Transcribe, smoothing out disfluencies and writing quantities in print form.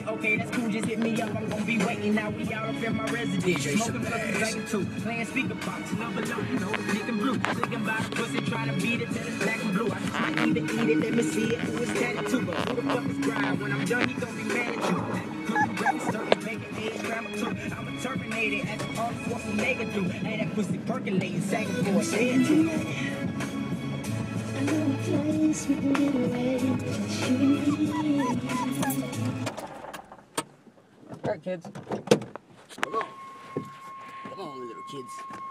said, okay, that's cool, just hit me up, I'm gonna be waiting. Now we out up in my residence, smoking plus the bacon too, playing speaker box, love below, you know, pink and blue, thinking about the pussy, trying to beat it till it's black and blue. I might even eat it, let me see it, who is tatted too, but who the fuck is grind? When I'm done, he gon' be mad at you. Cooking breakfast, turkey, bacon, eggs, scrambled too. I'm a Terminator, as an artist, what's a nigga do? Hey, that pussy percolating, sagging for a shed too. I know a place we can get away, just you and me. All right, kids. Come on, little kids.